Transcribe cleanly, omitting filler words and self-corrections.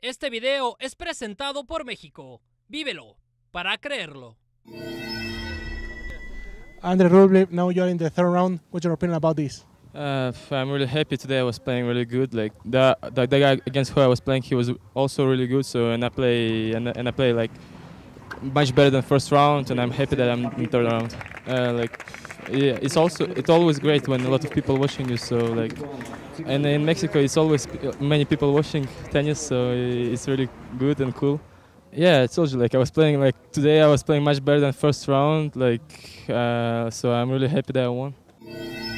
Este video es presentado por México. Vívelo para creerlo. Andre Rublev, now you're in the third round. What's your opinion about this? I'm really happy today. I was playing really good. Like the guy against who I was playing, he was also really good. So and I play like much better than first round, and I'm happy that I'm in third round. Yeah, it's always great when a lot of people watching you. So like, and in Mexico it's always many people watching tennis. So it's really good and cool. Yeah, I told you, like I was playing like today. I was playing much better than first round. So I'm really happy that I won.